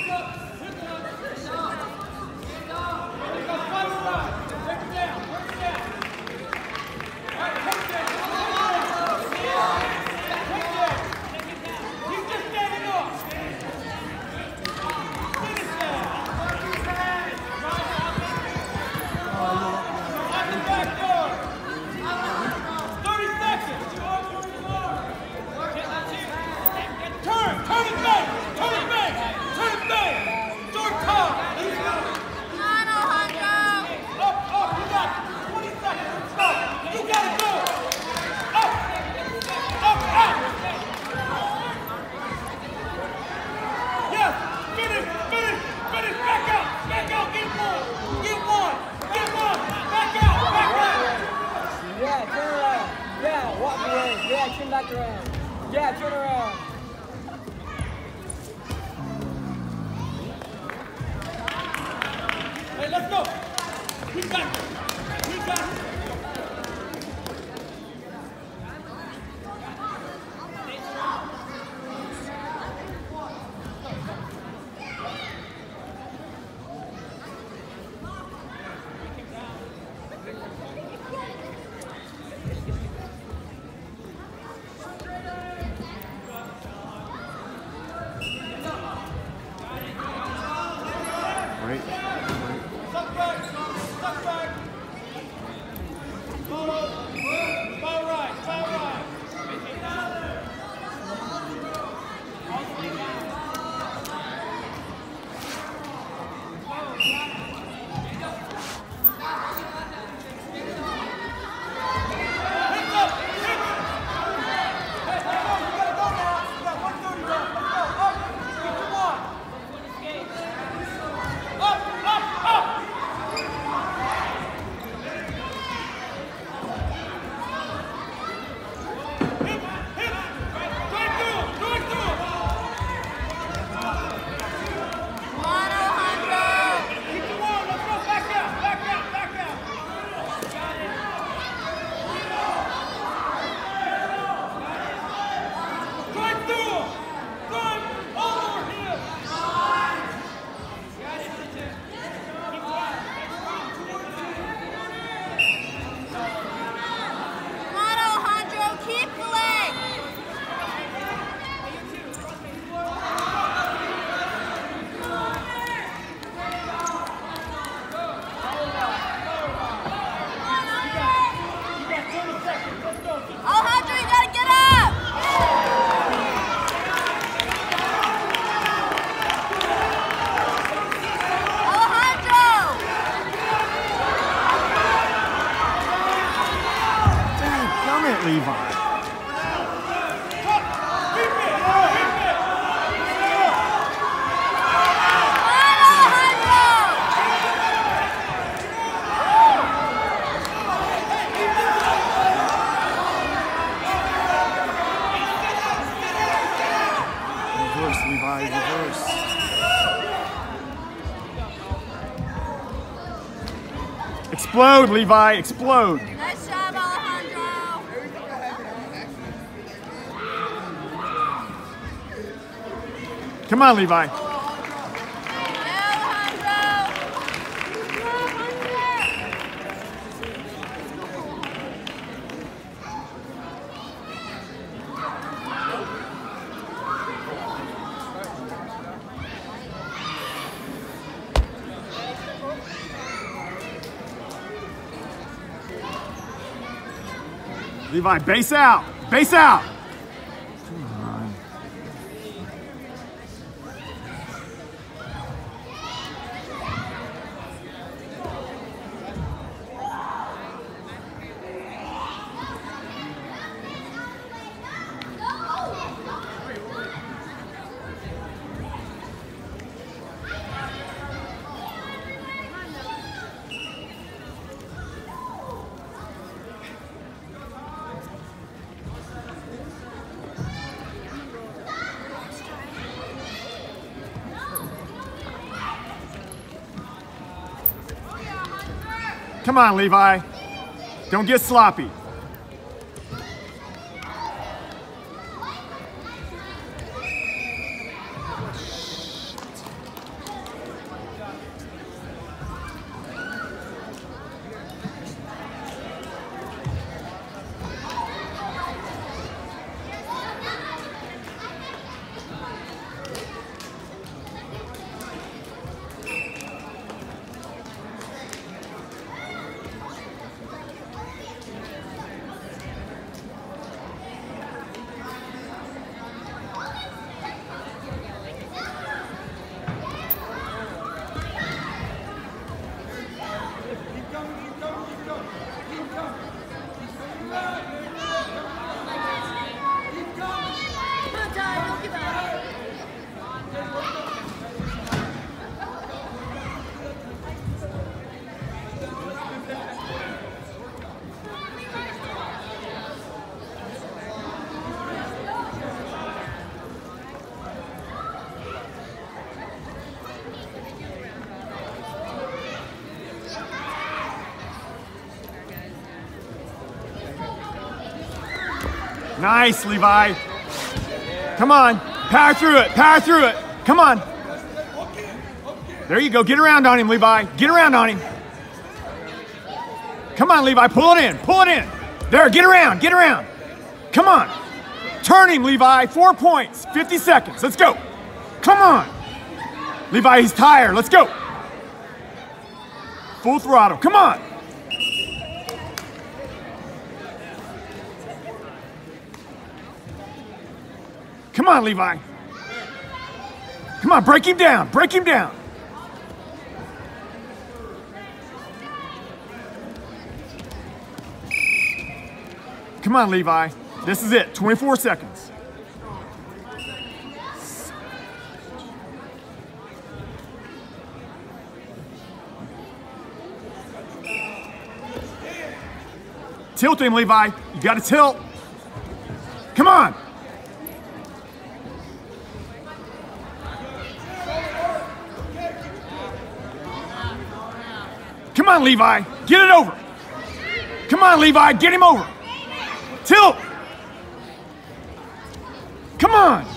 Turn back around. Yeah, turn around. Hey, let's go. He's back. He's back. Levi. Reverse, Levi, reverse. Explode, Levi, explode. Nice job, Alejandro. Come on, Levi. Levi, base out! Base out! Come on. Come on, Levi. Don't get sloppy. Nice, Levi. Come on. Power through it. Power through it. Come on. There you go. Get around on him, Levi. Get around on him. Come on, Levi. Pull it in. Pull it in. There. Get around. Get around. Come on. Turn him, Levi. 4 points. 50 seconds. Let's go. Come on. Levi, he's tired. Let's go. Full throttle. Come on. Come on, Levi. Come on, break him down. Break him down. Come on, Levi. This is it. 24 seconds. Tilt him, Levi. You got to tilt. Come on. Come on, Levi. Get it over. Come on, Levi. Get him over. Tilt. Come on.